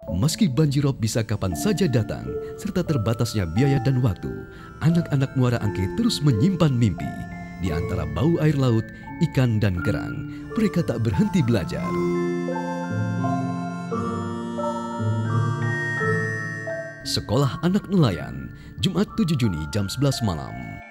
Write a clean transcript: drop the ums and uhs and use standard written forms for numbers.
Meski banjirop bisa kapan saja datang, serta terbatasnya biaya dan waktu, anak-anak Muara Angke terus menyimpan mimpi. Di antara bau air laut, ikan, dan kerang, mereka tak berhenti belajar. Sekolah Anak Nelayan, Jumat 7 Juni jam 11 malam.